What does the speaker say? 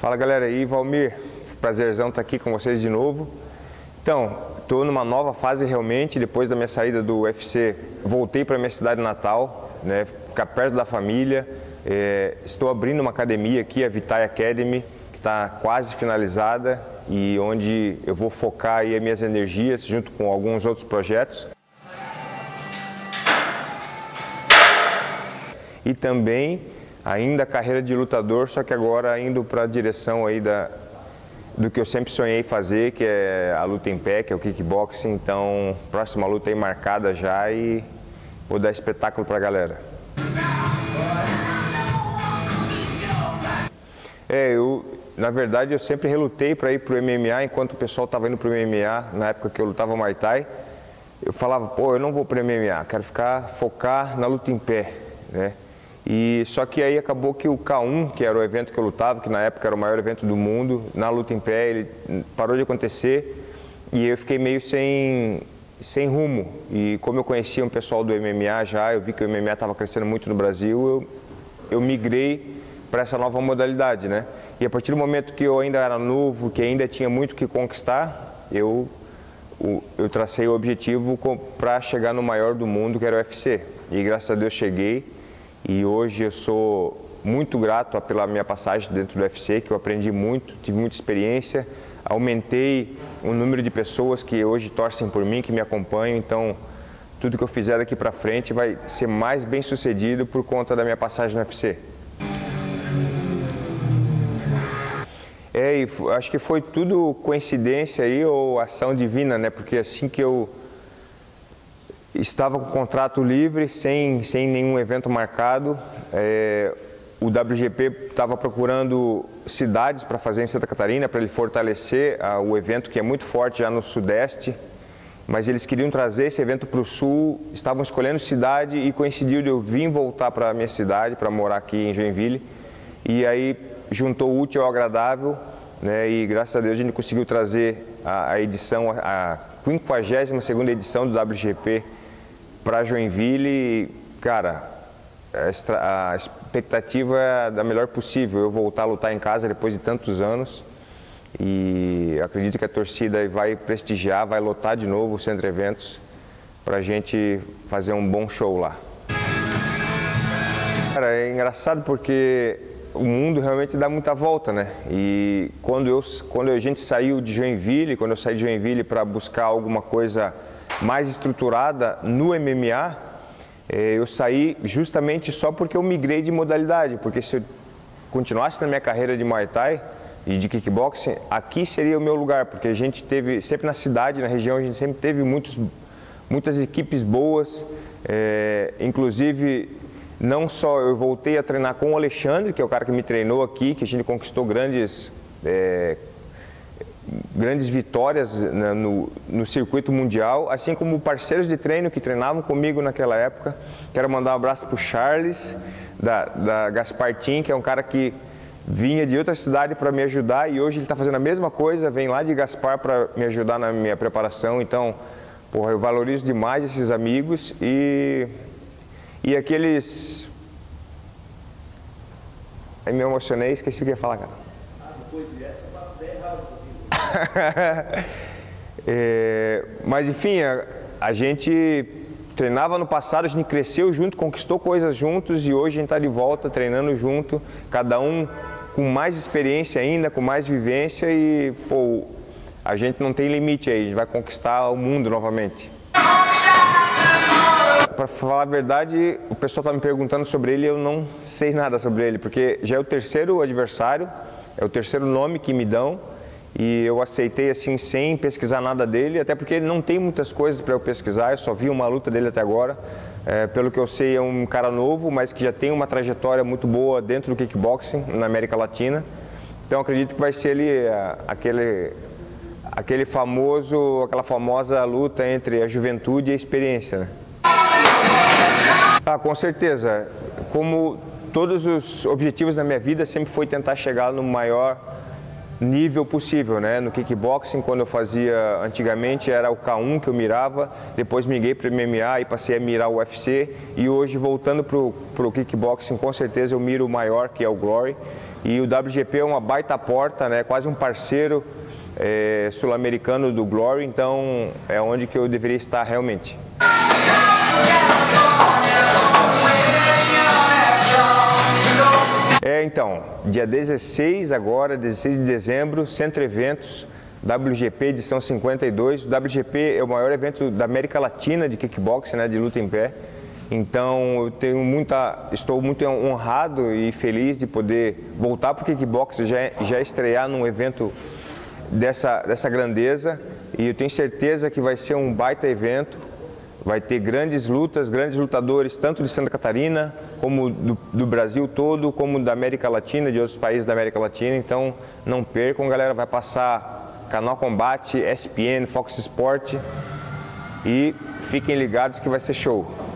Fala galera aí, Valmir, prazerzão estar aqui com vocês de novo. Então, estou numa nova fase realmente, depois da minha saída do UFC, voltei para minha cidade natal, né, ficar perto da família. Estou abrindo uma academia aqui, a Vitai Academy, que está quase finalizada e onde eu vou focar aí as minhas energias junto com alguns outros projetos. E também ainda a carreira de lutador, só que agora indo para a direção aí do que eu sempre sonhei fazer, que é a luta em pé, que é o kickboxing. Então, próxima luta aí marcada já e vou dar espetáculo para a galera. Na verdade, eu sempre relutei para ir para o MMA, enquanto o pessoal estava indo para o MMA, na época que eu lutava Muay Thai. Eu falava, pô, eu não vou para o MMA, quero focar na luta em pé, né? E só que aí acabou que o K1, que era o evento que eu lutava, que na época era o maior evento do mundo, na luta em pé, ele parou de acontecer e eu fiquei meio sem rumo. E como eu conhecia um pessoal do MMA já, eu vi que o MMA estava crescendo muito no Brasil, eu migrei para essa nova modalidade, né? E a partir do momento que eu ainda era novo, que ainda tinha muito que conquistar, eu tracei o objetivo para chegar no maior do mundo, que era o UFC. E graças a Deus cheguei. E hoje eu sou muito grato pela minha passagem dentro do UFC, que eu aprendi muito, tive muita experiência, aumentei o número de pessoas que hoje torcem por mim, que me acompanham, então tudo que eu fizer daqui para frente vai ser mais bem sucedido por conta da minha passagem no UFC. E acho que foi tudo coincidência aí ou ação divina, né? Porque assim que eu estava com o contrato livre, sem nenhum evento marcado. O WGP estava procurando cidades para fazer em Santa Catarina, para ele fortalecer o evento, que é muito forte já no Sudeste. Mas eles queriam trazer esse evento para o Sul, estavam escolhendo cidade e coincidiu de eu vir voltar para a minha cidade, para morar aqui em Joinville. E aí juntou o útil ao agradável, né? E graças a Deus a gente conseguiu trazer a edição, a 52ª edição do WGP para Joinville. E, cara, a expectativa é da melhor possível, eu voltar a lutar em casa depois de tantos anos. E acredito que a torcida vai prestigiar, vai lotar de novo o Centro Eventos para a gente fazer um bom show lá. Cara, é engraçado porque o mundo realmente dá muita volta, né? E quando a gente saiu de Joinville, quando eu saí de Joinville para buscar alguma coisa mais estruturada no MMA, eu saí justamente só porque eu migrei de modalidade, porque se eu continuasse na minha carreira de Muay Thai e de kickboxing, aqui seria o meu lugar, porque a gente teve, sempre na cidade, na região, a gente sempre teve muitas equipes boas, inclusive não só eu voltei a treinar com o Alexandre, que é o cara que me treinou aqui, que a gente conquistou grandes vitórias no circuito mundial, assim como parceiros de treino que treinavam comigo naquela época. Quero mandar um abraço para o Charles, da Gaspar Team, que é um cara que vinha de outra cidade para me ajudar e hoje ele está fazendo a mesma coisa, vem lá de Gaspar para me ajudar na minha preparação. Então, porra, eu valorizo demais esses amigos e aqueles... Aí me emocionei e esqueci o que ia falar, cara. Depois dessa, eu faço 10 rounds. Mas enfim, a gente treinava no passado, a gente cresceu junto, conquistou coisas juntos e hoje a gente está de volta treinando junto, cada um com mais experiência ainda, com mais vivência e, pô, a gente não tem limite aí, a gente vai conquistar o mundo novamente. Para falar a verdade, o pessoal está me perguntando sobre ele e eu não sei nada sobre ele, porque já é o terceiro adversário, é o terceiro nome que me dão e eu aceitei assim sem pesquisar nada dele, até porque não tem muitas coisas para eu pesquisar, eu só vi uma luta dele até agora. Pelo que eu sei, é um cara novo, mas que já tem uma trajetória muito boa dentro do kickboxing na América Latina. Então acredito que vai ser ali aquela famosa luta entre a juventude e a experiência, né? Com certeza. Como todos os objetivos da minha vida sempre foi tentar chegar no maior nível possível, né? No kickboxing, quando eu fazia antigamente, era o K1 que eu mirava, depois migrei para o MMA e passei a mirar o UFC, e hoje, voltando para o kickboxing, com certeza eu miro o maior, que é o Glory, e o WGP é uma baita porta, né? Quase um parceiro sul-americano do Glory, então é onde que eu deveria estar realmente. Então, dia 16 agora, 16 de dezembro, Centro Eventos, WGP edição 52. O WGP é o maior evento da América Latina de kickboxing, né, de luta em pé. Então, estou muito honrado e feliz de poder voltar para o kickboxing, já estrear num evento dessa grandeza. E eu tenho certeza que vai ser um baita evento. Vai ter grandes lutas, grandes lutadores, tanto de Santa Catarina, como do Brasil todo, como da América Latina, de outros países da América Latina. Então, não percam, galera. Vai passar Canal Combate, ESPN, Fox Sport. E fiquem ligados que vai ser show.